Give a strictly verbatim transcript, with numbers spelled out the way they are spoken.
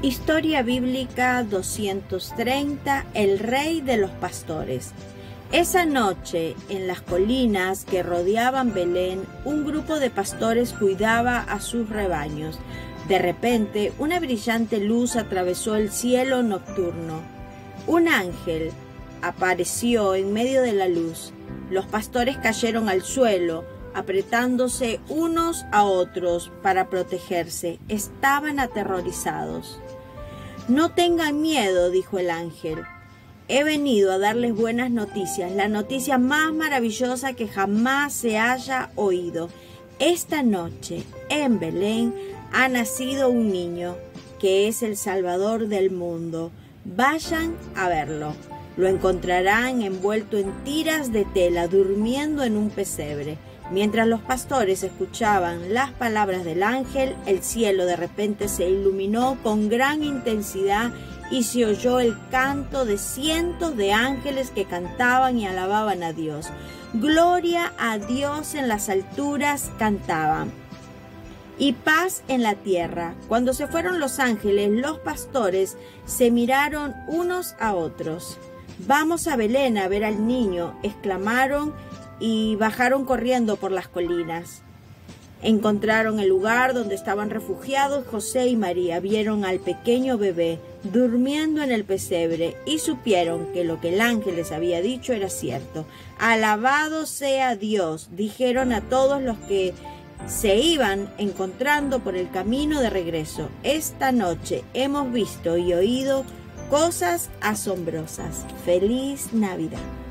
Historia bíblica doscientos treinta, el rey de los pastores. Esa noche, en las colinas que rodeaban Belén, un grupo de pastores cuidaba a sus rebaños. De repente, una brillante luz atravesó el cielo nocturno. Un ángel apareció en medio de la luz. Los pastores cayeron al suelo, apretándose unos a otros para protegerse. Estaban aterrorizados. «No tengan miedo», dijo el ángel. «He venido a darles buenas noticias, la noticia más maravillosa que jamás se haya oído. Esta noche, en Belén, ha nacido un niño, que es el Salvador del mundo. Vayan a verlo. Lo encontrarán envuelto en tiras de tela, durmiendo en un pesebre». Mientras los pastores escuchaban las palabras del ángel, el cielo de repente se iluminó con gran intensidad y se oyó el canto de cientos de ángeles que cantaban y alababan a Dios. «Gloria a Dios en las alturas», cantaban, «y paz en la tierra». Cuando se fueron los ángeles, los pastores se miraron unos a otros. «Vamos a Belén a ver al niño», exclamaron, y bajaron corriendo por las colinas. Encontraron el lugar donde estaban refugiados José y María. Vieron al pequeño bebé durmiendo en el pesebre y supieron que lo que el ángel les había dicho era cierto. «Alabado sea Dios», dijeron a todos los que se iban encontrando por el camino de regreso. «Esta noche hemos visto y oído cosas asombrosas». ¡Feliz Navidad!